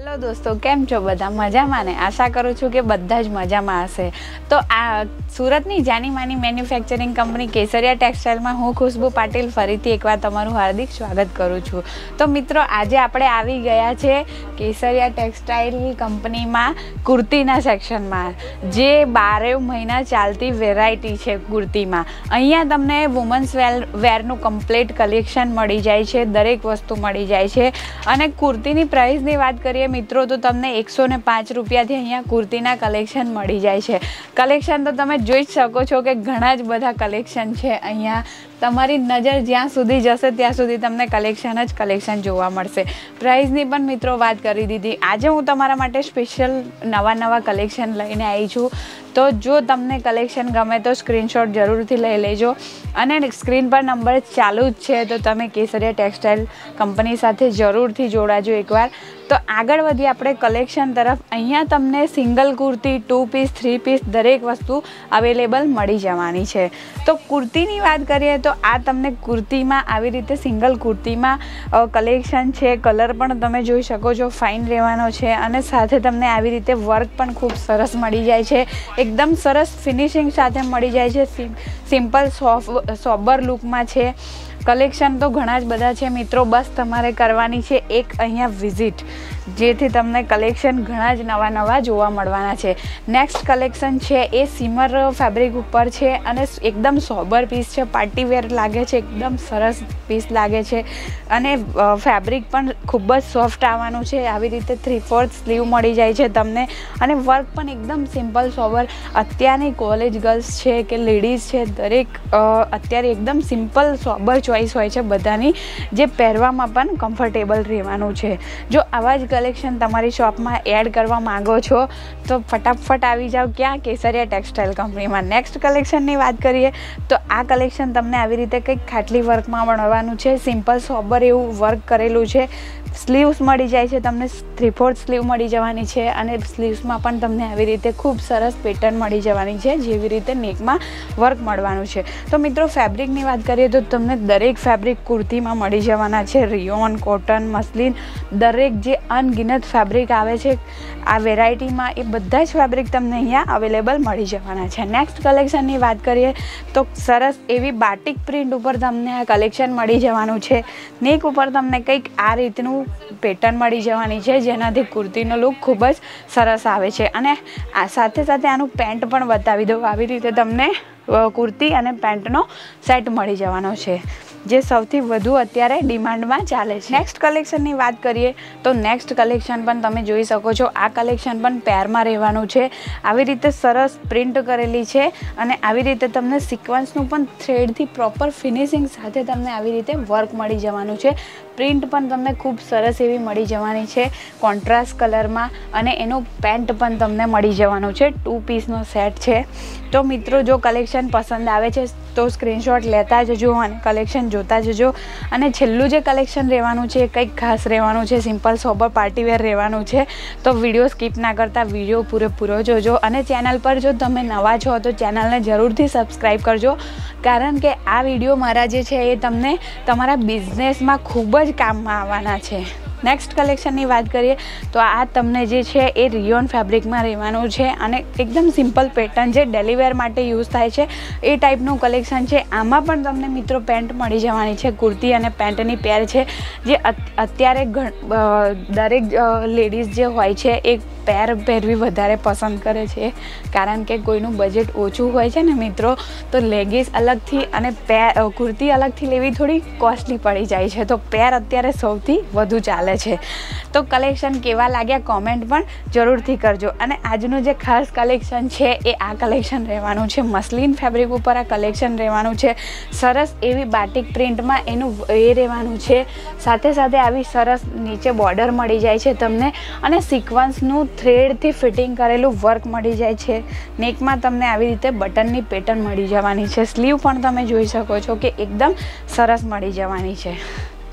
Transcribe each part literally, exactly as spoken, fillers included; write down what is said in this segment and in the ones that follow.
Hello दोस्तों, केम छो बधा मजामां ने? आशा करूँ छूँ कि बधा ज मजामां हशे। तो आ सूरतनी जानी मानी मैन्युफेक्चरिंग कंपनी केसरिया टेक्सटाइल में हूँ खुशबू पाटिल फरीथी एक बार तमारुं हार्दिक स्वागत करूँ छूँ। तो मित्रों, आज आपणे आवी गया छे केसरिया टेक्सटाइल कंपनी में कुर्तीना सेक्शन में, जे बारे महीना चालती वेरायटी है कुर्ती में। अहींया तमने वुमन्स वेर वेरनुं कम्प्लीट कलेक्शन मळी जाय छे, दरेक वस्तु मळी जाय छे। अने कुर्तीनी प्राइसनी वात करीए मित्रों तो तमने एक सौ पांच रुपयाथी अहींया कुर्तीना कलेक्शन मळी जाय छे। कलेक्शन तो तमे जोई ज शको छो कि घणा ज बधा कलेक्शन छे। अहींया तमारी नजर ज्यां सुधी जशे त्यां सुधी तमने कलेक्शन ज कलेक्शन जोवा मळशे। प्राइसनी पण मित्रों वात करी दीधी। आजे हूँ तमारा माटे स्पेशल नवा नवा कलेक्शन लईने आई छूँ। तो जो तमने कलेक्शन गमे तो स्क्रीनशॉट जरूरथी लई लेजो। अने स्क्रीन पर नंबर चालू ज छे तो तमे केसरिया टेक्सटाइल कंपनी साथे जरूरथी जोड़ाजो एकवार। तो आगळ वधी आपणे कलेक्शन तरफ। अहींया तमने single kurti, two piece, three piece दरेक वस्तु अवेलेबल मळी जवानी छे। तो कुर्तीनी वात करीए तो आ तमने कुर्तीमां आवी रीते सिंगल कुर्तीमां कलेक्शन छे। कलर पण तमे जोई शको छो, फाइन रहेવાનો छे। अने साथे तमने आवी रीते वर्क पण खूब सरस मळी जाय छे। एकदम सरस फिनिशिंग साथे मळी जाय छे। सिम्पल सॉफ्ट सोबर लुकमां छे। कलेक्शन तो घणा ज बधा छे मित्रों, बस तमारे करवानी छे एक अहींया विजिट, जेथी तमने कलेक्शन घणा ज नवा नवा जोवा मळवाना छे। नेक्स्ट कलेक्शन छे ए सीमर फेब्रिक उपर छे अने एकदम सोबर पीस छे। पार्टी वेर लागे छे, एकदम सरस पीस लागे छे। अने फेब्रिक पण खूब ज सॉफ्ट आववानुं छे। आवी रीते थ्री फोर्थ स्लीव मळी जाय छे तमने। अने वर्क पण एकदम सिम्पल सोबर। अत्याરની कॉलेज गर्ल्स छे के लेडीज छे, दरेक अत्यारे एकदम सिम्पल सोबर चॉइस होय छे बधानी, जे પહેરવામાં પણ કમ્ફર્ટેબલ રહેવાનું છે। જો આવા જ કલેક્શન તમારી શોપમાં એડ કરવા માંગો છો તો ફટાફટ આવી જાઓ ક્યાં? કેસરિયા ટેક્સટાઇલ કંપનીમાં। નેક્સ્ટ કલેક્શનની વાત કરીએ તો આ કલેક્શન તમને આવી રીતે કંઈક ખાટલી વર્કમાં મળવાનું છે। સિમ્પલ સોબર એવું વર્ક કરેલું છે। સ્લીવ્સ મળી જાય છે તમને, થ્રી ફોર્થ સ્લીવ મળી જવાની છે। અને સ્લીવ્સમાં પણ તમને આવી રીતે ખૂબ સરસ પેટર્ન મળી જવાની છે, જેવી રીતે નેકમાં વર્ક મળવાનું છે। તો મિત્રો, ફેબ્રિકની વાત કરીએ તો તમને દરેક ફેબ્રિક કુર્તીમાં મળી જવાના છે। રિયોન, કોટન, મસ્લિન દરેક જે અનગિનત ફેબ્રિક આવે છે આ વેરાયટીમાં, એ બધા જ ફેબ્રિક તમને અહીંયા અવેલેબલ મળી જવાના છે। નેક્સ્ટ કલેક્શનની વાત કરીએ તો સરસ એવી બાટિક પ્રિન્ટ ઉપર તમને આ કલેક્શન મળી જવાનું છે। નેક ઉપર તમને કંઈક આ રીતનું પેટર્ન મળી જવાની છે, જેનાથી કુર્તીનો લુક ખૂબ જ સરસ આવે છે। અને આ સાથે સાથે આનું પેન્ટ પણ બતાવી દઉં। આવી રીતે તમને કુર્તી અને પેન્ટનો સેટ મળી જવાનો છે, જે સૌથી વધુ અત્યારે ડિમાન્ડમાં ચાલે છે। નેક્સ્ટ કલેક્શનની વાત કરીએ તો નેક્સ્ટ કલેક્શન પણ તમે જોઈ શકો છો। આ કલેક્શન પણ પેરમાં રહેવાનું છે। આવી રીતે સરસ પ્રિન્ટ કરેલી છે અને આવી રીતે તમને સિક્વન્સનું પણ થ્રેડથી પ્રોપર ફિનિશિંગ સાથે તમને આવી રીતે વર્ક મળી જવાનું છે। પ્રિન્ટ પણ તમને ખૂબ સરસ એવી મળી જવાની છે કોન્ટ્રાસ્ટ કલરમાં, અને એનું પેન્ટ પણ તમને મળી જવાનું છે। ટુ પીસનો સેટ છે। તો મિત્રો, જો કલેક્શન પસંદ આવે છે તો સ્ક્રીનશોટ લેતા જજો અને કલેક્શન જોતા જજો। અને છેલ્લું જે કલેક્શન રહેવાનું છે કંઈક ખાસ રહેવાનું છે, સિમ્પલ સોબર પાર્ટીવેર રહેવાનું છે। તો વિડીયો સ્કીપ ના કરતા વિડીયો પૂરેપૂરો જોજો। અને ચેનલ પર જો તમે નવા છો તો ચેનલને જરૂરથી સબસ્ક્રાઈબ કરજો, કારણ કે આ વિડીયો મારા જે છે એ તમને તમારા બિઝનેસમાં ખૂબ જ કામમાં આવવાના છે। નેક્સ્ટ કલેક્શનની વાત કરીએ તો આ તમને જે છે એ રિયોન ફેબ્રિકમાં રહેવાનું છે અને એકદમ સિમ્પલ પેટર્ન છે, ડેલીવેર માટે યુઝ થાય છે એ ટાઈપનું કલેક્શન છે। આમાં પણ તમને મિત્રો પેન્ટ મળી જવાની છે। કુર્તી અને પેન્ટની પેર છે, જે અત્યારે દરેક લેડીઝ જે હોય છે એ પેર પહેરવી વધારે પસંદ કરે છે, કારણ કે કોઈનું બજેટ ઓછું હોય છે ને મિત્રો, તો લેગીસ અલગથી અને પેર કુર્તી અલગથી લેવી થોડી કોસ્ટલી પડી જાય છે। તો પેર અત્યારે સૌથી વધુ ચાલે છે। તો કલેક્શન કેવા લાગ્યા કોમેન્ટ પણ જરૂરથી કરજો। અને આજનું જે ખાસ કલેક્શન છે એ આ કલેક્શન રહેવાનું છે। મસ્લિન ફેબ્રિક ઉપર આ કલેક્શન રહેવાનું છે। સરસ એવી બાટિક પ્રિન્ટમાં એનું એ રહેવાનું છે। સાથે સાથે આવી સરસ નીચે બોર્ડર મળી જાય છે તમને, અને સિક્વન્સનું થ્રેડથી ફિટિંગ કરેલું વર્ક મળી જાય છે। નેકમાં તમને આવી રીતે બટનની પેટર્ન મળી જવાની છે। સ્લીવ પણ તમે જોઈ શકો છો કે એકદમ સરસ મળી જવાની છે।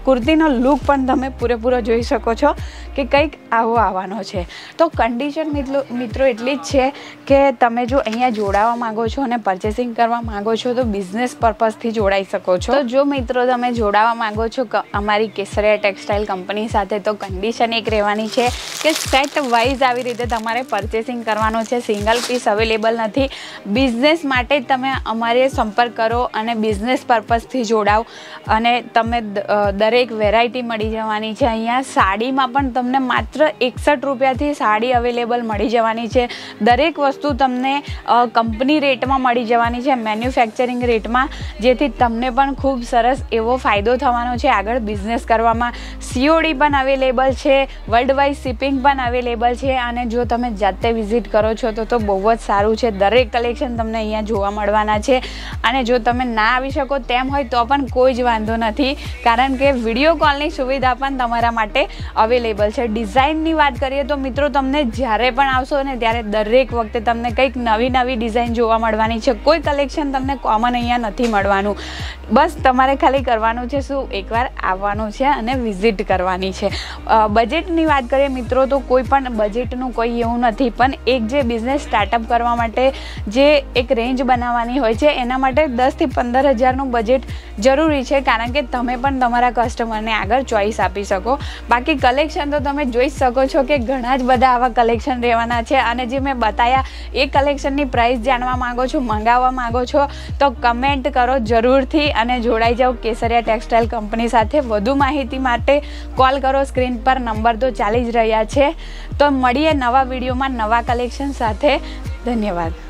કુર્તીનો લુક પણ તમે પૂરેપૂરો જોઈ શકો છો કે કંઈક આવો આવવાનો છે. તો કન્ડિશન મિત્રો મિત્રો એટલી જ છે કે તમે જો અહીંયા જોડાવા માંગો છો અને પરચેસિંગ કરવા માંગો છો તો બિઝનેસ પર્પઝથી જોડાઈ શકો છો. તો જો મિત્રો તમે જોડાવા માંગો છો અમારી કેસરિયા ટેક્સટાઇલ કંપની સાથે તો કન્ડિશન એક રહેવાની છે કે સેટ વાઇઝ આવી રીતે તમારે પરચેસિંગ કરવાનો છે. સિંગલ પીસ અવેલેબલ નથી. બિઝનેસ માટે તમે અમારે સંપર્ક કરો અને બિઝનેસ પર્પઝથી જોડાઓ અને તમે દરેક વેરાયટી મળી જવાની છે. અહીંયા સાડીમાં પણ તમને માત્ર એકસઠ રૂપિયાથી સાડી અવેલેબલ મળી જવાની છે. દરેક વસ્તુ તમને કંપની રેટમાં મળી જવાની છે, મેન્યુફેક્ચરિંગ રેટમાં, જેથી તમને પણ ખૂબ સરસ એવો ફાયદો થવાનો છે આગળ બિઝનેસ કરવામાં. સીઓડી પણ અવેલેબલ છે, વર્લ્ડ વાઇડ શિપિંગ પણ અવેલેબલ છે અને જો તમે જાતે વિઝિટ કરો છો તો તો બહુ જ સારું છે. દરેક કલેક્શન તમને અહીંયા જોવા મળવાના છે અને જો તમે ના આવી શકો તેમ હોય તો પણ કોઈ જ વાંધો નથી, કારણ કે વિડીયો કોલની સુવિધા પણ તમારા માટે અવેલેબલ છે. ડિઝાઇનની વાત કરીએ તો મિત્રો તમને જ્યારે પણ આવશો ને ત્યારે દરેક વખતે તમને કંઈક નવી નવી ડિઝાઇન જોવા મળવાની છે. કોઈ કલેક્શન તમને કોમન અહીંયા નથી મળવાનું. બસ તમારે ખાલી કરવાનું છે શું, એકવાર આવવાનું છે અને વિઝિટ કરવાની છે. બજેટની વાત કરીએ મિત્રો તો કોઈ પણ બજેટનું કોઈ એવું નથી, પણ એક જે બિઝનેસ સ્ટાર્ટઅપ કરવા માટે જે એક રેન્જ બનાવવાની હોય છે એના માટે દસથી પંદર હજારનું બજેટ જરૂરી છે, કારણ કે તમે પણ તમારા કસ્ટમરને આગળ ચોઈસ આપી શકો. બાકી કલેક્શન તો તમે જોઈ શકો છો કે ઘણા જ બધા આવા કલેક્શન રહેવાના છે અને જે મેં બતાવ્યા એ કલેક્શનની પ્રાઇસ જાણવા માંગો છો, મંગાવવા માંગો છો તો કમેન્ટ કરો જરૂરથી અને જોડાઈ જાઓ કેસરિયા ટેક્સટાઇલ કંપની સાથે. વધુ માહિતી માટે કોલ કરો, સ્ક્રીન પર નંબર તો ચાલી જ રહ્યા છે. તો મળીએ નવા વિડીયોમાં નવા કલેક્શન સાથે. ધન્યવાદ.